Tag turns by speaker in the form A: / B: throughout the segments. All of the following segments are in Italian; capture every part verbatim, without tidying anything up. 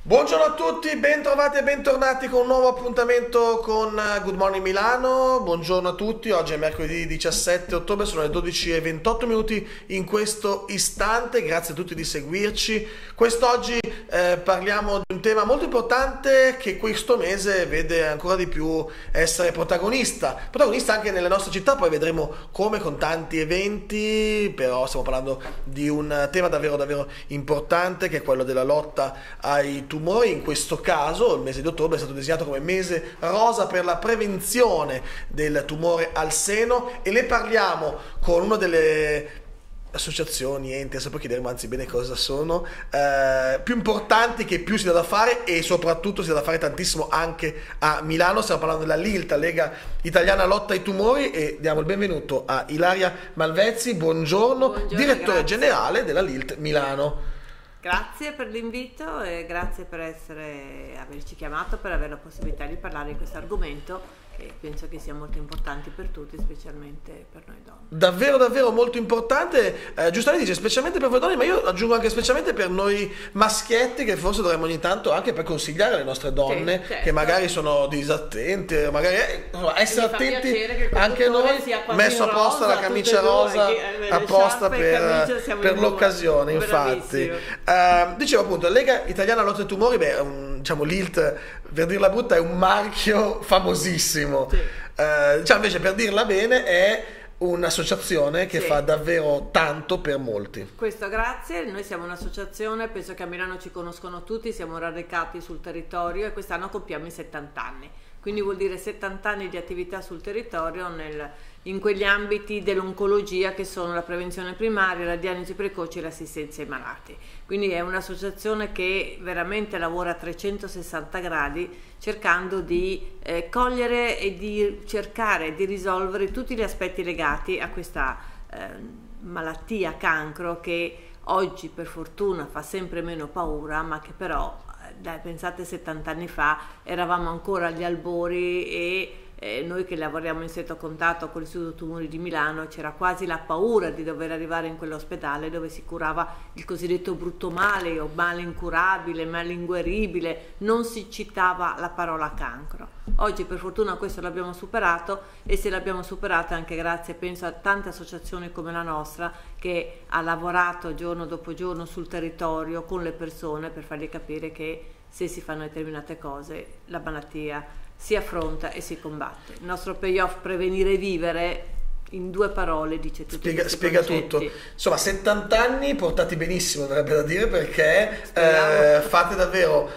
A: Buongiorno a tutti, bentrovati e bentornati con un nuovo appuntamento con Good Morning Milano. Buongiorno a tutti, oggi è mercoledì diciassette ottobre, sono le dodici e ventotto minuti in questo istante, grazie a tutti di seguirci. Quest'oggi eh, parliamo di un tema molto importante che questo mese vede ancora di più essere protagonista, protagonista anche nelle nostre città, poi vedremo come con tanti eventi, però stiamo parlando di un tema davvero davvero importante che è quello della lotta ai tumori. In questo caso il mese di ottobre è stato designato come mese rosa per la prevenzione del tumore al seno e ne parliamo con una delle associazioni, enti, adesso poi chiederemo anzi bene cosa sono, eh, più importanti, che più si dà da fare e soprattutto si dà da fare tantissimo anche a Milano. Stiamo parlando della LILT, Lega Italiana Lotta ai Tumori, e diamo il benvenuto a Ilaria Malvezzi, buongiorno, buongiorno direttore grazie. generale della LILT Milano.
B: Grazie per l'invito e grazie per essere, averci chiamato, per avere la possibilità di parlare di questo argomento che penso che sia molto importante per tutti, specialmente per noi donne.
A: Davvero davvero molto importante, eh, giustamente dice specialmente per voi donne, ma io aggiungo anche specialmente per noi maschietti, che forse dovremmo ogni tanto anche per consigliare alle nostre donne, sì, certo, che magari sono disattente, magari eh, insomma, essere attenti anche noi, messo apposta la camicia rosa due, apposta per, per l'occasione, infatti. Uh, dicevo appunto, Lega Italiana Lotta ai Tumori, beh, un, diciamo l'ILT, per dirla brutta, è un marchio famosissimo, sì. uh, diciamo invece, per dirla bene, è un'associazione che sì. fa davvero tanto per molti.
B: Questo grazie, noi siamo un'associazione, penso che a Milano ci conoscono tutti, siamo radicati sul territorio e quest'anno compiamo i settanta anni, quindi vuol dire settanta anni di attività sul territorio nel, in quegli ambiti dell'oncologia che sono la prevenzione primaria, la diagnosi precoce e l'assistenza ai malati. Quindi è un'associazione che veramente lavora a trecentosessanta gradi cercando di eh, cogliere e di cercare di risolvere tutti gli aspetti legati a questa eh, malattia cancro che oggi per fortuna fa sempre meno paura, ma che però dai, pensate settanta anni fa eravamo ancora agli albori e eh, noi che lavoriamo in stretto contatto con l'Istituto Tumori di Milano c'era quasi la paura di dover arrivare in quell'ospedale dove si curava il cosiddetto brutto male o male incurabile, male inguaribile, non si citava la parola cancro. Oggi per fortuna questo l'abbiamo superato e se l'abbiamo superato anche grazie, penso, a tante associazioni come la nostra che ha lavorato giorno dopo giorno sul territorio con le persone per fargli capire che se si fanno determinate cose la malattia si affronta e si combatte. Il nostro payoff prevenire e vivere in due parole dice tutto.
A: Spiega, spiega tutto. Insomma, settanta anni portati benissimo, verrebbe da dire, perché eh, fate davvero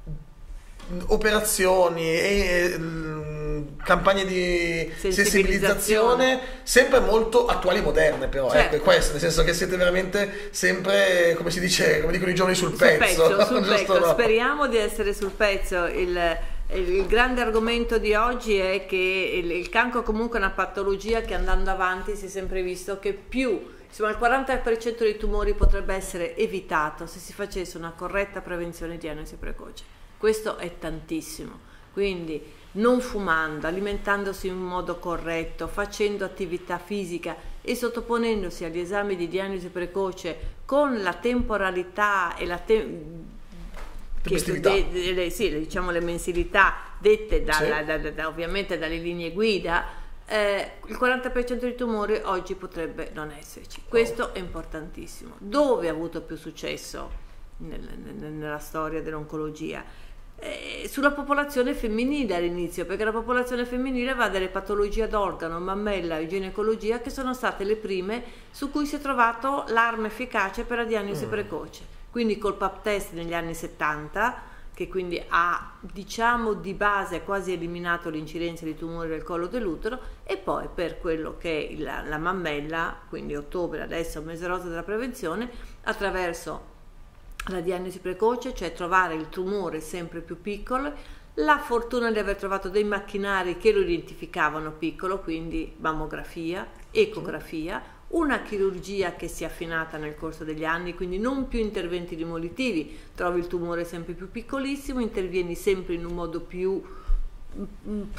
A: operazioni e mh, campagne di sensibilizzazione. sensibilizzazione sempre molto attuali e moderne, però certo. ecco, questo, nel senso che siete veramente sempre, come si dice, come dicono i giovani, sul, sul pezzo,
B: pezzo, sul pezzo. No? Speriamo di essere sul pezzo. Il, il grande argomento di oggi è che il, il cancro comunque è una patologia che andando avanti si è sempre visto che più, insomma, il quaranta per cento dei tumori potrebbe essere evitato se si facesse una corretta prevenzione e diagnosi precoce. Questo è tantissimo, quindi non fumando, alimentandosi in modo corretto, facendo attività fisica e sottoponendosi agli esami di diagnosi precoce con la temporalità e la te che, de, de, de, sì, diciamo le mensilità dette dalla, sì. da, da, da, ovviamente dalle linee guida, eh, il quaranta per cento dei tumori oggi potrebbe non esserci. Questo oh. è importantissimo. Dove ha avuto più successo nel, nel, nella storia dell'oncologia? Eh, sulla popolazione femminile all'inizio, perché la popolazione femminile va dalle patologie d'organo, mammella e ginecologia, che sono state le prime su cui si è trovato l'arma efficace per la diagnosi mm. precoce. Quindi col pap test negli anni settanta, che quindi ha, diciamo, di base quasi eliminato l'incidenza di tumori del collo dell'utero, e poi per quello che è la, la mammella, quindi ottobre adesso mese rosa della prevenzione, attraverso la diagnosi precoce, cioè trovare il tumore sempre più piccolo, la fortuna di aver trovato dei macchinari che lo identificavano piccolo, quindi mammografia, ecografia, una chirurgia che si è affinata nel corso degli anni, quindi non più interventi demolitivi, trovi il tumore sempre più piccolissimo, intervieni sempre in un modo più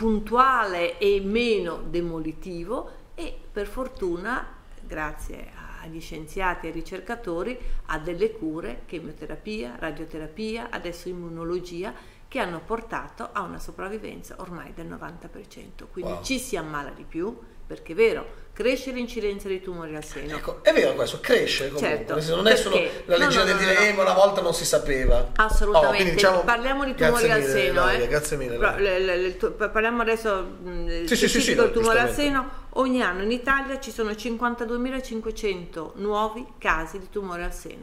B: puntuale e meno demolitivo e per fortuna, grazie a agli scienziati e ai ricercatori a delle cure, chemioterapia, radioterapia, adesso immunologia, che hanno portato a una sopravvivenza ormai del novanta per cento. Quindi wow. Ci si ammala di più, perché è vero, cresce l'incidenza dei tumori al seno.
A: Ecco, è vero questo, cresce comunque,
B: certo,
A: non è solo la leggenda no, no, del dire no, no. una volta non si sapeva.
B: Assolutamente, oh,
A: quindi, diciamo,
B: parliamo di tumori al
A: mille,
B: seno.
A: Laura,
B: eh.
A: Grazie mille.
B: Però, le, le, le, parliamo adesso
A: sì, sì, sì, sì,
B: del tumore al seno. Ogni anno in Italia ci sono cinquantaduemilacinquecento nuovi casi di tumore al seno.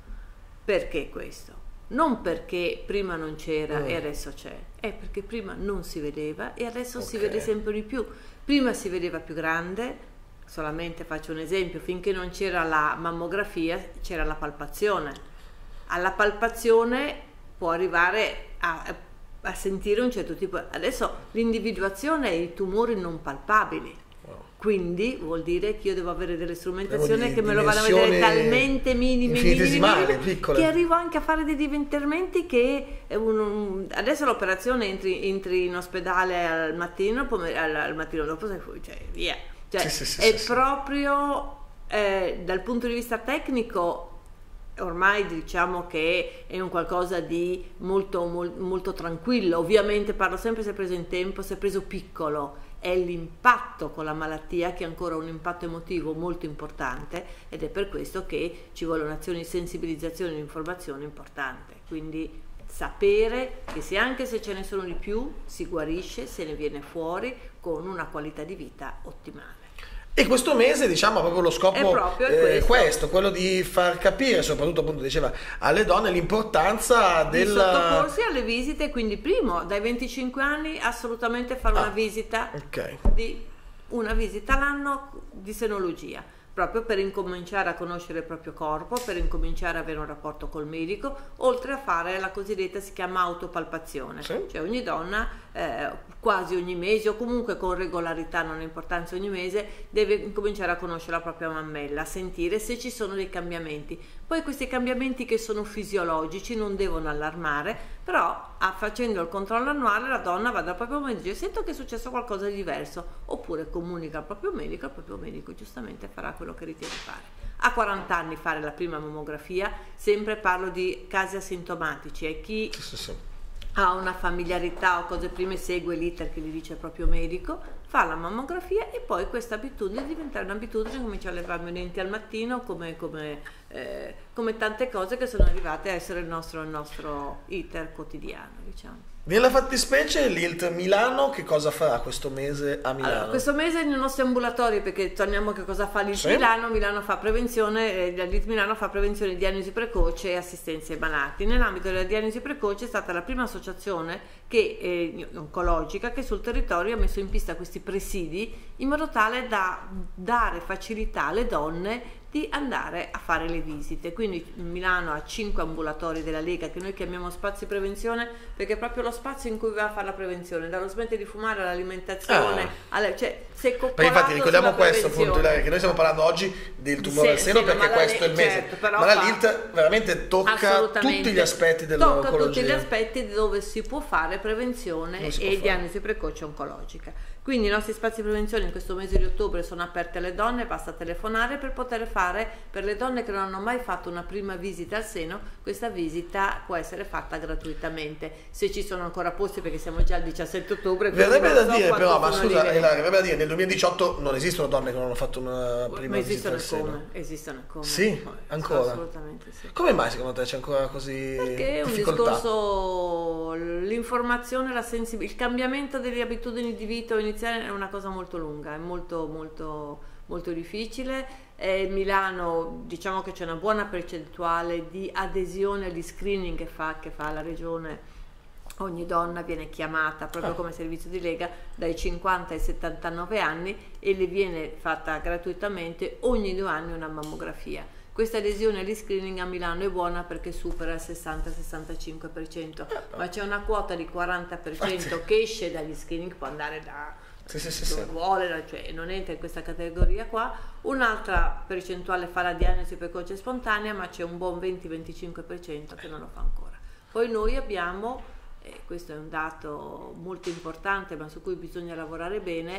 B: Perché questo? Non perché prima non c'era mm. e adesso c'è, è perché prima non si vedeva e adesso okay. si vede sempre di più. Prima si vedeva più grande, solamente faccio un esempio, finché non c'era la mammografia c'era la palpazione. Alla palpazione può arrivare a, a sentire un certo tipo. Adesso l'individuazione è i tumori non palpabili. Quindi vuol dire che io devo avere delle strumentazioni di, che me lo vanno a vedere talmente minime, minime, minime che arrivo anche a fare dei interventi che un, un, adesso l'operazione entri, entri in ospedale al mattino, al, al mattino dopo sei fuori, cioè via. Cioè, sì, sì, è sì, proprio sì. Eh, dal punto di vista tecnico ormai diciamo che è un qualcosa di molto, molto, molto tranquillo. Ovviamente parlo sempre se è preso in tempo, se è preso piccolo. È l'impatto con la malattia che è ancora un impatto emotivo molto importante ed è per questo che ci vuole un'azione di sensibilizzazione e di informazione importante. Quindi sapere che se anche se ce ne sono di più si guarisce, se ne viene fuori con una qualità di vita ottimale.
A: E questo mese, diciamo, ha proprio lo scopo
B: proprio
A: eh, questo.
B: questo,
A: quello di far capire, soprattutto appunto diceva alle donne, l'importanza
B: di
A: della...
B: sottoporsi alle visite, quindi primo, dai venticinque anni assolutamente fare ah, una visita
A: okay.
B: di una visita all'anno di senologia, proprio per incominciare a conoscere il proprio corpo, per incominciare ad avere un rapporto col medico, oltre a fare la cosiddetta, si chiama autopalpazione, sì. Cioè ogni donna eh, quasi ogni mese o comunque con regolarità, non ha importanza, ogni mese deve incominciare a conoscere la propria mammella, a sentire se ci sono dei cambiamenti. Poi questi cambiamenti che sono fisiologici non devono allarmare, però a, facendo il controllo annuale la donna va dal proprio medico e dice sento che è successo qualcosa di diverso, oppure comunica al proprio medico, il proprio medico giustamente farà quello che ritiene fare. A quaranta anni fare la prima mammografia, sempre parlo di casi asintomatici, e chi
A: sì, sì, sì.
B: ha una familiarità o cose prime segue l'iter che gli dice il proprio medico, fa la mammografia e poi questa abitudine diventa un'abitudine, comincia a levarmi i denti al mattino come, come, eh, come tante cose che sono arrivate a essere il nostro, il nostro iter quotidiano, diciamo.
A: Nella fattispecie l'I L T Milano che cosa farà questo mese a Milano?
B: Allora, questo mese nei nostri ambulatori, perché torniamo a che cosa fa l'I L T sì. Milano, Milano fa prevenzione, eh, l'I L T Milano fa prevenzione, diagnosi precoce e assistenza ai malati. Nell'ambito della diagnosi precoce è stata la prima associazione che, eh, oncologica che sul territorio ha messo in pista questi presidi in modo tale da dare facilità alle donne di andare a fare le visite. Quindi Milano ha cinque ambulatori della Lega che noi chiamiamo spazi prevenzione, perché è proprio lo spazio in cui va a fare la prevenzione, dallo smettere di fumare all'alimentazione, ah. alla, cioè se
A: Beh, infatti ricordiamo questo appunto, che noi stiamo parlando oggi del tumore sì, al seno sì, perché questo è il mese, certo, ma la L I L T veramente tocca tutti gli aspetti dell'oncologia.
B: Tocca tutti gli aspetti dove si può fare prevenzione e diagnosi precoce oncologica. Quindi i nostri spazi prevenzione in questo mese di ottobre sono aperti alle donne, basta telefonare per poter fare, per le donne che non hanno mai fatto una prima visita al seno, questa visita può essere fatta gratuitamente, se ci sono ancora posti perché siamo già al diciassette ottobre.
A: Verrebbe da so dire però, ma scusa, verrebbe da dire, nel duemiladiciotto non esistono donne che non hanno fatto una prima
B: ma
A: visita al
B: seno.
A: Come?
B: Esistono come?
A: Sì, ancora?
B: Assolutamente sì.
A: Come mai secondo te c'è ancora così
B: Perché è un
A: difficoltà?
B: discorso, l'informazione, la sensibilità, il cambiamento delle abitudini di vita iniziale è una cosa molto lunga, è molto molto molto difficile. Eh, Milano diciamo che c'è una buona percentuale di adesione agli screening che fa, che fa la regione. Ogni donna viene chiamata proprio come servizio di Lega dai cinquanta ai settantanove anni e le viene fatta gratuitamente ogni due anni una mammografia. Questa adesione agli screening a Milano è buona perché supera il sessanta sessantacinque per cento, ma c'è una quota di quaranta per cento che esce dagli screening, può andare da
A: sì, sì, sì,
B: dove vuole, cioè non entra in questa categoria qua. Un'altra percentuale fa la diagnosi precoce spontanea, ma c'è un buon venti venticinque per cento che non lo fa ancora. Poi noi abbiamo, e questo è un dato molto importante ma su cui bisogna lavorare bene,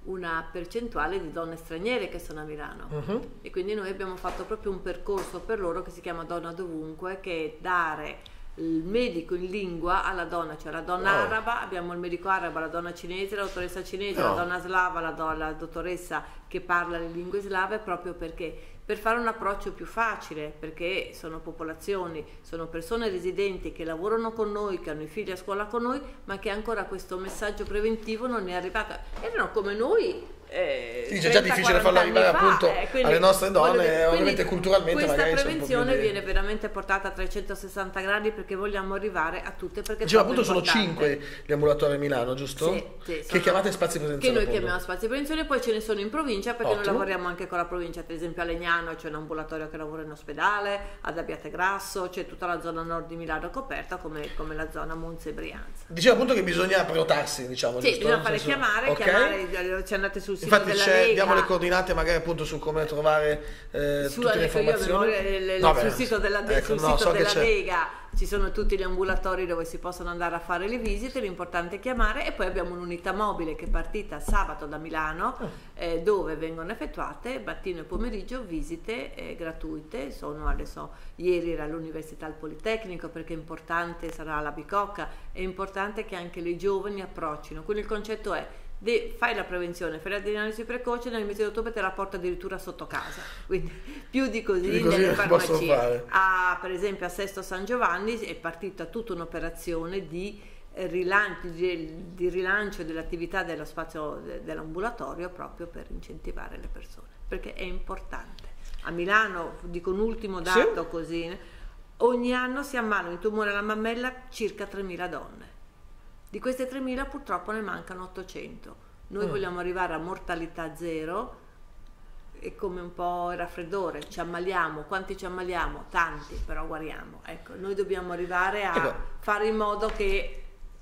B: una percentuale di donne straniere che sono a Milano,
A: uh-huh.
B: e quindi noi abbiamo fatto proprio un percorso per loro che si chiama Donna Dovunque, che è dare il medico in lingua alla donna, cioè la donna
A: oh.
B: araba, abbiamo il medico arabo, la donna cinese, la dottoressa cinese,
A: no.
B: la donna slava, la, do, la dottoressa che parla le lingue slave, proprio perché per fare un approccio più facile, perché sono popolazioni, sono persone residenti che lavorano con noi, che hanno i figli a scuola con noi, ma che ancora questo messaggio preventivo non è arrivato. Erano come noi. Eh,
A: sì, è già difficile farlo arrivare
B: fa,
A: appunto
B: eh, quindi,
A: alle nostre donne,
B: quindi,
A: ovviamente culturalmente
B: questa
A: magari
B: prevenzione
A: sono
B: viene veramente portata a trecentosessanta gradi, perché vogliamo arrivare a tutte, perché
A: diciamo appunto
B: importante.
A: Sono cinque gli ambulatori a Milano, giusto?
B: Sì, sì,
A: che
B: sono,
A: chiamate spazi prevenzione,
B: che noi
A: appunto.
B: chiamiamo spazi prevenzione, poi ce ne sono in provincia, perché
A: Ottimo.
B: noi lavoriamo anche con la provincia. Per esempio a Legnano c'è un ambulatorio che lavora in ospedale, ad Abbiategrasso c'è tutta la zona nord di Milano coperta, come, come la zona Monza e Brianza.
A: Diceva appunto che bisogna prenotarsi, diciamo,
B: sì,
A: giusto?
B: bisogna fare
A: senso...
B: chiamare,
A: okay.
B: chiamare, ci andate sul sito
A: Infatti
B: della
A: c'è,
B: Lega.
A: diamo le coordinate magari appunto su come trovare eh,
B: Sulla,
A: tutte le informazioni.
B: Io, le, le,
A: no,
B: sul
A: beh,
B: sito della,
A: ecco,
B: sul
A: no,
B: sito
A: so
B: della
A: che
B: Lega ci sono tutti gli ambulatori dove si possono andare a fare le visite, l'importante è chiamare, e poi abbiamo un'unità mobile che è partita sabato da Milano, eh, dove vengono effettuate mattino e pomeriggio visite eh, gratuite. Sono adesso, ieri era all'Università al Politecnico, perché è importante, sarà alla Bicocca, è importante che anche le giovani approccino, quindi il concetto è: De, fai la prevenzione, fai la diagnosi precoce, nel mese di ottobre te la porta addirittura sotto casa, quindi più di così,
A: di così
B: nelle
A: farmacie.
B: farmacie. A, per esempio a Sesto San Giovanni è partita tutta un'operazione di rilancio, di, di rilancio dell'attività dello spazio de, dell'ambulatorio, proprio per incentivare le persone, perché è importante. A Milano, dico un ultimo dato, sì? Così, ogni anno si ammalano di tumore alla mammella circa tremila donne. Di queste tremila purtroppo ne mancano ottocento. Noi mm. vogliamo arrivare a mortalità zero. È come un po' il raffreddore, ci ammaliamo. Quanti ci ammaliamo? Tanti, però guariamo. Ecco, noi dobbiamo arrivare a ecco. fare in modo che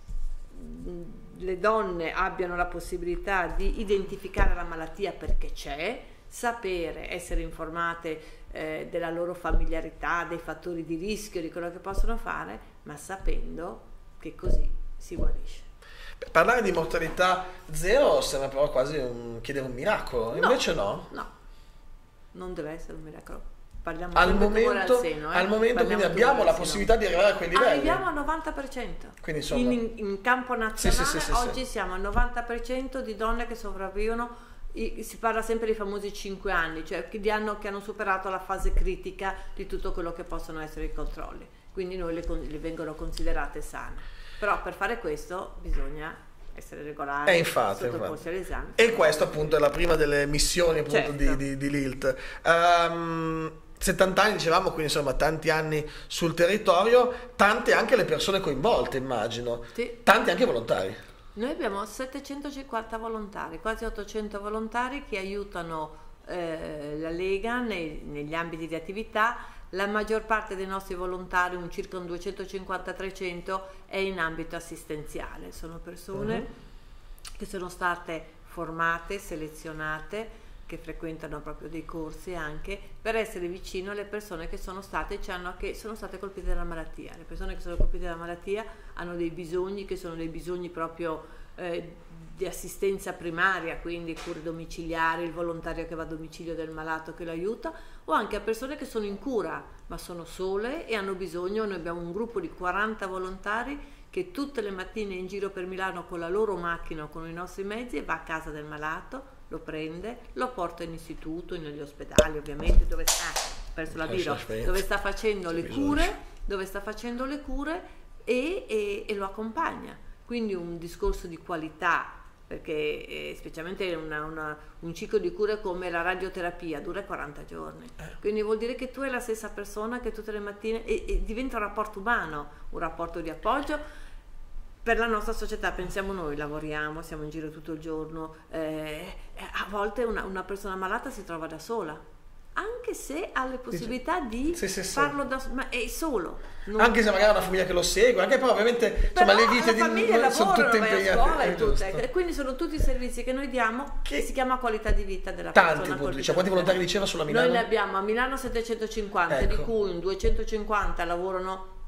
B: le donne abbiano la possibilità di identificare la malattia perché c'è, sapere, essere informate eh, della loro familiarità, dei fattori di rischio, di quello che possono fare, ma sapendo che così si guarisce.
A: Parlare di mortalità zero sembra però quasi un, chiedere un miracolo,
B: no,
A: invece no.
B: No, non deve essere un miracolo. Parliamo
A: al momento,
B: al seno, eh?
A: al momento quindi abbiamo la possibilità di arrivare a quei livelli.
B: Arriviamo al novanta per cento.
A: Quindi insomma,
B: in, in campo nazionale
A: sì, sì, sì,
B: oggi
A: sì.
B: siamo al novanta per cento di donne che sopravvivono. Si parla sempre dei famosi cinque anni, cioè che hanno, che hanno superato la fase critica di tutto quello che possono essere i controlli. Quindi noi le, le vengono considerate sane. Però per fare questo bisogna essere regolari,
A: e infatti,
B: sottoposti all'esame.
A: E questo appunto è la prima delle missioni appunto
B: certo.
A: di, di, di L I L T. Um, settanta anni dicevamo, quindi insomma tanti anni sul territorio, tante anche le persone coinvolte, immagino,
B: sì.
A: tanti anche volontari.
B: Noi abbiamo settecentocinquanta volontari, quasi ottocento volontari che aiutano eh, la Lega nei, negli ambiti di attività. La maggior parte dei nostri volontari, un circa un duecentocinquanta trecento, è in ambito assistenziale. Sono persone uh-huh. che sono state formate, selezionate, che frequentano proprio dei corsi anche per essere vicino alle persone che sono state, cioè hanno, che sono state colpite dalla malattia. Le persone che sono colpite dalla malattia hanno dei bisogni che sono dei bisogni proprio eh, di assistenza primaria, quindi cure domiciliari, il volontario che va a domicilio del malato che lo aiuta, o anche a persone che sono in cura ma sono sole e hanno bisogno. Noi abbiamo un gruppo di quaranta volontari che tutte le mattine in giro per Milano con la loro macchina o con i nostri mezzi va a casa del malato, lo prende, lo porta in istituto, negli ospedali ovviamente, dove sta, perso la dirò, dove sta facendo le cure, dove sta facendo le cure e, e, e lo accompagna. Quindi un discorso di qualità, perché eh, specialmente una, una, un ciclo di cure come la radioterapia dura quaranta giorni, quindi vuol dire che tu hai la stessa persona che tutte le mattine e, e diventa un rapporto umano, un rapporto di appoggio per la nostra società. Pensiamo noi, lavoriamo, siamo in giro tutto il giorno, eh, a volte una, una persona malata si trova da sola, anche se ha le possibilità di
A: sì, sì,
B: farlo
A: sì.
B: da ma è solo. Non...
A: Anche se magari ha una famiglia che lo segue, anche poi ovviamente insomma, le vite di
B: famiglia
A: sono tutte impegnate.
B: A scuola e tutte. E quindi sono tutti i servizi che noi diamo che si chiama qualità di vita della
A: tanti
B: persona.
A: Tanti, cioè, quanti volontari diceva sulla Milano?
B: Noi ne abbiamo a Milano settecentocinquanta, ecco. Di cui un duecentocinquanta lavorano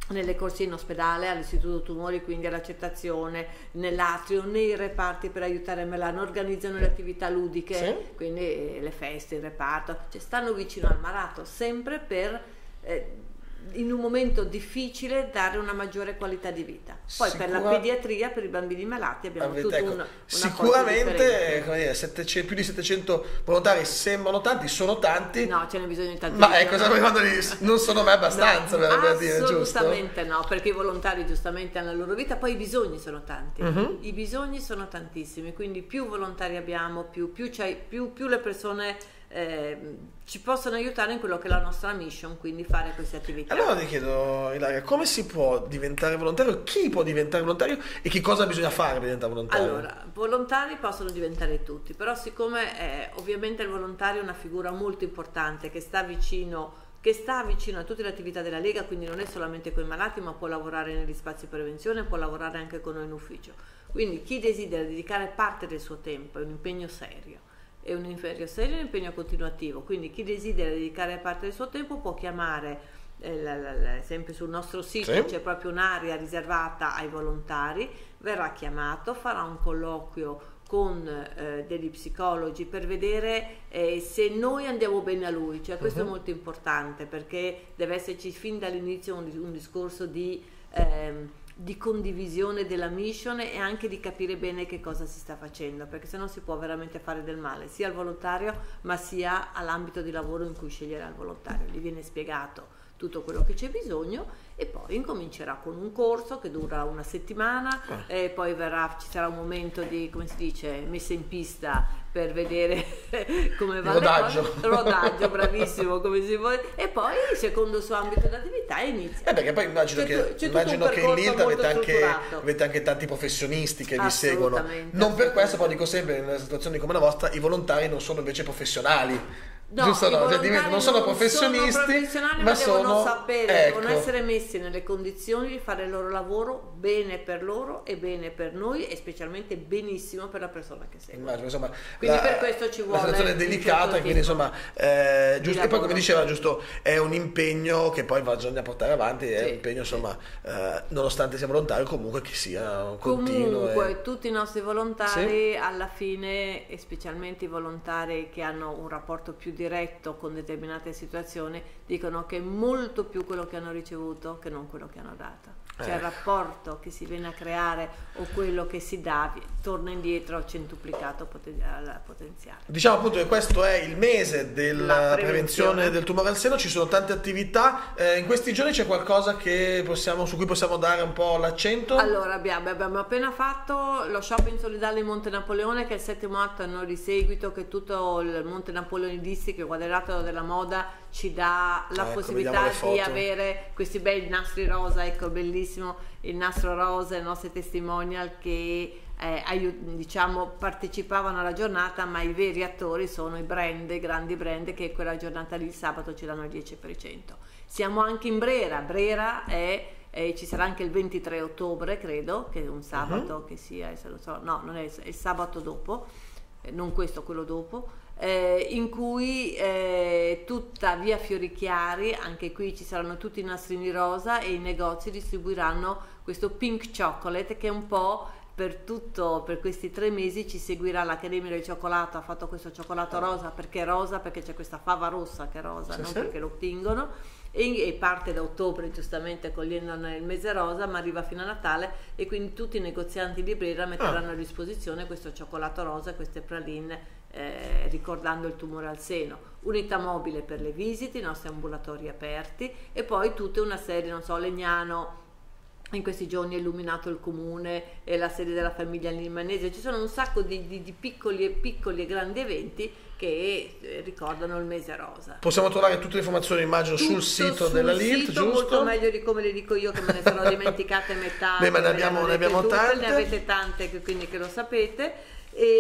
B: nelle corsie in ospedale, all'istituto tumori, quindi all'accettazione, nell'atrio, nei reparti per aiutare Milano, organizzano le attività ludiche,
A: sì.
B: quindi le feste, il reparto, cioè stanno vicino al malato, sempre per eh, in un momento difficile dare una maggiore qualità di vita. Poi Sicura... per la pediatria, per i bambini malati abbiamo
A: Avete,
B: tutto
A: ecco,
B: un,
A: sicuramente come dire, settecento, più di settecento volontari sembrano tanti, sono tanti.
B: No, ce n'è bisogno di tanti.
A: Ma ecco, non sono mai abbastanza, no, per dire, giusto?
B: Assolutamente no, perché i volontari giustamente hanno la loro vita, poi i bisogni sono tanti, uh-huh. i bisogni sono tantissimi, quindi più volontari abbiamo, più, più, più, più le persone Eh, ci possono aiutare in quello che è la nostra mission, quindi fare queste attività.
A: Allora ti chiedo, Ilaria, come si può diventare volontario? Chi può diventare volontario e che cosa bisogna fare per diventare volontario?
B: Allora, volontari possono diventare tutti, però siccome eh, ovviamente il volontario è una figura molto importante che sta vicino che sta vicino a tutte le attività della Lega, quindi non è solamente con i malati, ma può lavorare negli spazi di prevenzione, può lavorare anche con noi in ufficio. Quindi chi desidera dedicare parte del suo tempo, è un impegno serio, è un impegno serio e un impegno continuativo, quindi chi desidera dedicare parte del suo tempo può chiamare, eh, la, la, la, sempre sul nostro sito sì. c'è proprio un'area riservata ai volontari, verrà chiamato, farà un colloquio con eh, degli psicologi per vedere eh, se noi andiamo bene a lui, cioè questo uh-huh. è molto importante, perché deve esserci fin dall'inizio un, un discorso di ehm, di condivisione della mission e anche di capire bene che cosa si sta facendo, perché se no si può veramente fare del male sia al volontario ma sia all'ambito di lavoro in cui sceglierà il volontario. Gli viene spiegato tutto quello che c'è bisogno e poi incomincerà con un corso che dura una settimana ah. e poi verrà, ci sarà un momento di, come si dice, messa in pista per vedere come va
A: rodaggio.
B: le cose, rodaggio, bravissimo, come si vuole, e poi secondo il suo ambito di attività inizia.
A: Eh perché poi immagino c'è che, immagino che in L I L T avete anche, avete anche tanti professionisti che vi seguono, non per questo, poi dico sempre, in situazioni come la vostra i volontari non sono invece professionali.
B: No,
A: giusto, no? Cioè,
B: non
A: sono professionisti,
B: sono professionali,
A: ma,
B: ma
A: sono,
B: devono sapere,
A: ecco.
B: devono essere messi nelle condizioni di fare il loro lavoro bene per loro e bene per noi e specialmente benissimo per la persona che segue.
A: Immagino, insomma,
B: quindi
A: la,
B: per questo ci vuole
A: la situazione è delicata, quindi insomma eh, giusto, e poi come diceva giusto è un impegno che poi bisogna portare avanti, è sì, un impegno insomma sì. eh, nonostante sia volontario comunque che sia continuo.
B: Comunque
A: e... tutti
B: i nostri volontari sì. alla fine, e specialmente i volontari che hanno un rapporto più diretto con determinate situazioni, dicono che è molto più quello che hanno ricevuto che non quello che hanno dato. Cioè eh. il rapporto che si viene a creare o quello che si dà torna indietro centuplicato al potenziale.
A: Diciamo appunto che questo è il mese della prevenzione. prevenzione del tumore al seno, ci sono tante attività, eh, in questi giorni c'è qualcosa che possiamo, su cui possiamo dare un po' l'accento?
B: Allora abbiamo, abbiamo appena fatto lo shopping solidale in Monte Napoleone, che è il settimo atto anno di seguito, che tutto il Monte Napoleonistico, il quadrilatero della moda, ci dà la ah, possibilità
A: ecco,
B: di avere questi bei nastri rosa, ecco bellissimo il nastro rosa, i nostri testimonial che eh, diciamo partecipavano alla giornata, ma i veri attori sono i brand, i grandi brand che quella giornata lì il sabato ci danno il dieci per cento. Siamo anche in Brera, Brera è Eh, ci sarà anche il ventitré ottobre, credo, che è un sabato uh-huh. che sia, se lo so, no, non è il, il sabato dopo, eh, non questo, quello dopo, eh, in cui eh, tutta via Fiorichiari, anche qui ci saranno tutti i nastrini rosa e i negozi distribuiranno questo pink chocolate che è un po' per tutto, per questi tre mesi ci seguirà l'Accademia del Cioccolato, ha fatto questo cioccolato rosa, perché rosa? Perché c'è questa fava rossa che è rosa, sì, non sì. perché lo ottengono. E parte da ottobre giustamente cogliendo il mese rosa, ma arriva fino a Natale e quindi tutti i negozianti di Brera metteranno ah. a disposizione questo cioccolato rosa e queste praline eh, ricordando il tumore al seno, unità mobile per le visite, i nostri ambulatori aperti e poi tutta una serie, non so, Legnano in questi giorni è illuminato il comune e la sede della famiglia limanese, ci sono un sacco di, di, di piccoli, e piccoli e grandi eventi che eh, ricordano il mese rosa.
A: Possiamo trovare tutte le informazioni, immagino,
B: Tutto
A: sul sito
B: sul
A: della L I L T,
B: sito,
A: giusto?
B: Molto meglio di come le dico io, che me ne sono dimenticate metà.
A: Beh, ma ne abbiamo, ne abbiamo
B: tutte,
A: tante.
B: Ne avete tante, quindi che lo sapete.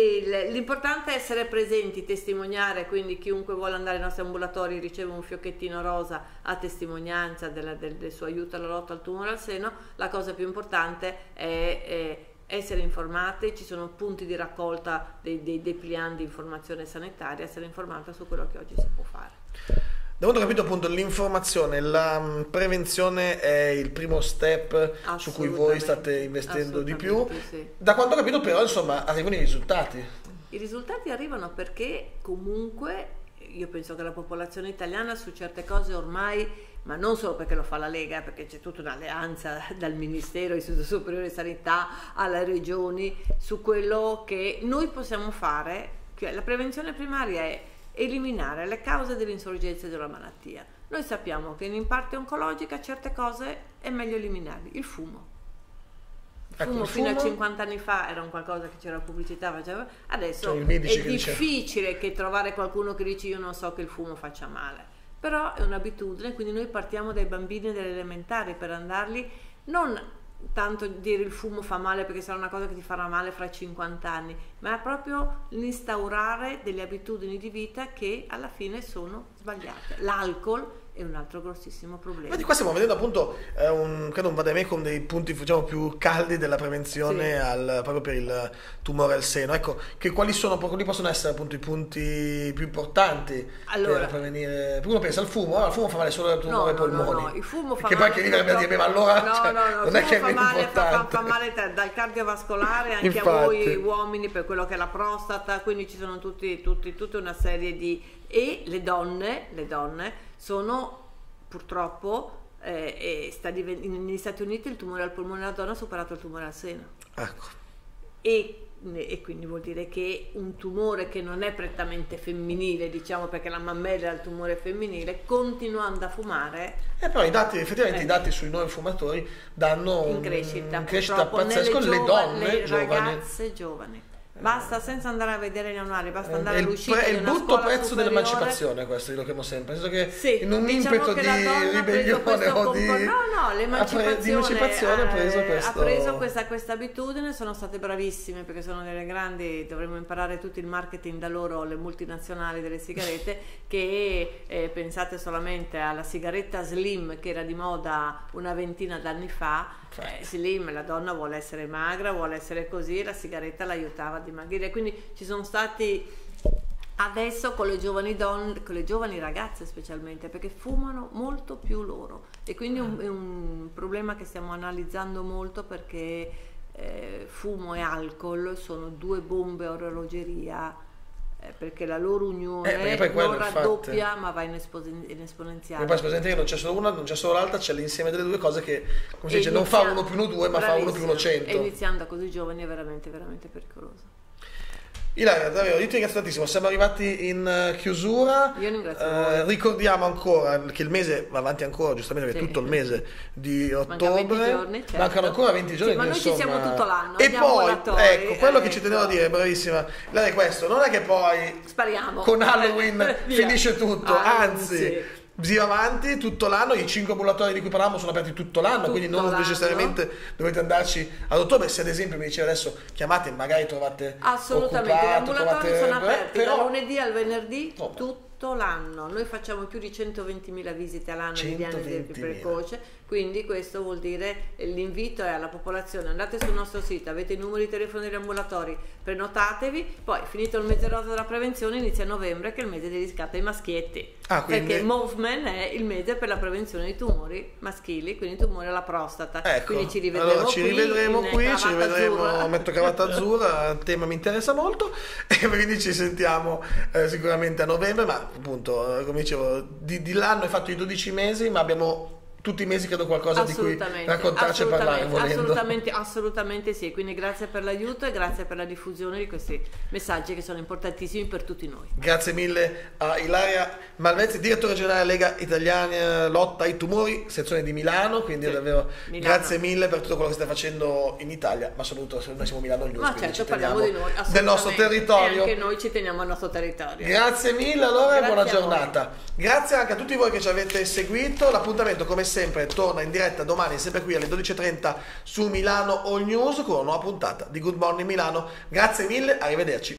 B: E l'importante è essere presenti, testimoniare, quindi chiunque vuole andare ai nostri ambulatori riceve un fiocchettino rosa a testimonianza della, del, del suo aiuto alla lotta al tumore al seno. La cosa più importante è, è essere informati, ci sono punti di raccolta dei, dei, dei pliant di informazione sanitaria, essere informata su quello che oggi si può fare.
A: Da quanto ho capito, appunto, l'informazione, la prevenzione è il primo step su cui voi state investendo di più.
B: Sì.
A: Da quanto ho capito, però, insomma, arrivano i risultati.
B: I risultati arrivano perché comunque io penso che la popolazione italiana su certe cose ormai, ma non solo perché lo fa la Lega, perché c'è tutta un'alleanza dal Ministero, Istituto Superiore di Sanità, alle regioni, su quello che noi possiamo fare. La prevenzione primaria è eliminare le cause dell'insorgenza della malattia. Noi sappiamo che in parte oncologica certe cose è meglio eliminarli. Il fumo. Il fumo, ecco, il fino fumo... a cinquanta anni fa era un qualcosa che c'era pubblicità, faceva... adesso cioè, è difficile che, che trovare qualcuno che dice io non so che il fumo faccia male, però è un'abitudine, quindi noi partiamo dai bambini delle elementari per andarli, non tanto dire il fumo fa male perché sarà una cosa che ti farà male fra cinquanta anni, ma è proprio l'instaurare delle abitudini di vita che alla fine sono sbagliate. L'alcol è un altro grossissimo problema.
A: Ma di qua stiamo vedendo appunto eh, un, credo un vademecum dei punti, diciamo, più caldi della prevenzione, sì, al, proprio per il tumore al seno. Ecco, che quali sono, quali possono essere appunto i punti più importanti allora, per prevenire? Perché uno pensa al fumo, ah, il fumo fa male solo al tumore ai
B: no,
A: polmoni.
B: No, no, il fumo fa
A: che
B: male.
A: Che poi che viene a dire, ma allora
B: no,
A: cioè,
B: no, no,
A: non è che è
B: fa male,
A: importante.
B: Fa, fa male dal cardiovascolare anche
A: Infatti.
B: a voi uomini per quello che è la prostata, quindi ci sono tutti, tutti, tutta una serie di... E le donne, le donne sono... Purtroppo eh, eh, sta negli Stati Uniti il tumore al polmone della donna ha superato il tumore al seno.
A: Ecco.
B: E, e quindi vuol dire che un tumore che non è prettamente femminile, diciamo, perché la mammella è il tumore femminile, continuando a fumare.
A: E poi i dati, effettivamente eh, i dati sui nuovi fumatori danno
B: in crescita,
A: un, crescita pazzesca, le donne,
B: le
A: giovani.
B: ragazze giovani. Basta, senza andare a vedere gli annuari, basta andare
A: è
B: all'uscita
A: è
B: di
A: il
B: una
A: brutto prezzo
B: superiore.
A: Dell'emancipazione, questo lo chiamo sempre, nel senso che
B: sì,
A: in un
B: diciamo
A: impeto
B: che
A: di ribellione o di...
B: no no l'emancipazione
A: ha preso,
B: eh,
A: questo...
B: ha preso questa, questa abitudine, sono state bravissime perché sono delle grandi, dovremmo imparare tutto il marketing da loro, le multinazionali delle sigarette, che eh, pensate solamente alla sigaretta slim che era di moda una ventina d'anni fa. Eh, slim, la donna vuole essere magra, vuole essere così, la sigaretta l'aiutava a dimagrire, quindi ci sono stati adesso con le giovani donne, con le giovani ragazze specialmente, perché fumano molto più loro e quindi un, è un problema che stiamo analizzando molto, perché eh, fumo e alcol sono due bombe a orologeria. Eh, perché la loro unione
A: eh,
B: non raddoppia, infatti, ma va in, in esponenziale.
A: E poi presente che non c'è solo una, non c'è solo l'altra, c'è l'insieme delle due cose che, come si dice, non fa uno più uno due, ma fa uno più uno cento.
B: E iniziando così giovani è veramente, veramente pericoloso.
A: Ilaria, davvero, io ti ringrazio tantissimo, siamo arrivati in chiusura.
B: Io ringrazio
A: eh, ricordiamo ancora che il mese va avanti ancora, giustamente, perché sì, tutto il mese di ottobre.
B: venti giorni, certo.
A: Mancano ancora venti giorni.
B: Sì, ma noi
A: insomma...
B: ci siamo tutto l'anno.
A: E poi, ecco, quello
B: ecco.
A: che ci tenevo a dire, bravissima, Ilaria, è questo, non è che poi
B: spariamo
A: con Halloween finisce tutto, anzi...
B: anzi
A: zio avanti tutto l'anno, i cinque ambulatori di cui parlavamo sono aperti tutto l'anno, tutto quindi non necessariamente dovete andarci ad ottobre. Se ad esempio mi diceva adesso chiamate, magari trovate
B: assolutamente occupato, gli ambulatori trovate, sono aperti però... dal lunedì al venerdì oh, tutto l'anno. Noi facciamo più di centoventimila visite all'anno di diagnosi precoce, quindi questo vuol dire, l'invito è alla popolazione: andate sul nostro sito, avete i numeri di telefono degli ambulatori, prenotatevi, poi finito il mese rosa della prevenzione inizia novembre, che è il mese dedicato ai maschietti,
A: ah, quindi...
B: perché Movement è il mese per la prevenzione dei tumori maschili, quindi tumori alla prostata.
A: Ecco,
B: quindi ci rivedremo
A: allora, ci
B: qui,
A: rivedremo qui, ci rivedremo,
B: azzurra.
A: Metto cravatta azzurra, il tema mi interessa molto e quindi ci sentiamo eh, sicuramente a novembre, ma appunto, eh, come dicevo, di, di l'anno è fatto i dodici mesi, ma abbiamo tutti i mesi credo qualcosa di cui raccontarci e parlare volendo.
B: Assolutamente, assolutamente sì, quindi grazie per l'aiuto e grazie per la diffusione di questi messaggi che sono importantissimi per tutti noi.
A: Grazie mille a Ilaria Malvezzi, direttore generale Lega Italiana Lotta ai Tumori, sezione di Milano, quindi sì, davvero Milano. Grazie mille per tutto quello che stai facendo in Italia, ma soprattutto noi siamo Milano News,
B: ma certo, parliamo di noi,
A: del nostro territorio,
B: e anche noi ci teniamo al nostro territorio.
A: Grazie mille allora e buona giornata. Grazie anche a tutti voi che ci avete seguito, l'appuntamento come sempre torna in diretta domani sempre qui alle dodici e trenta su Milano All News con una nuova puntata di Good Morning Milano. Grazie mille, arrivederci.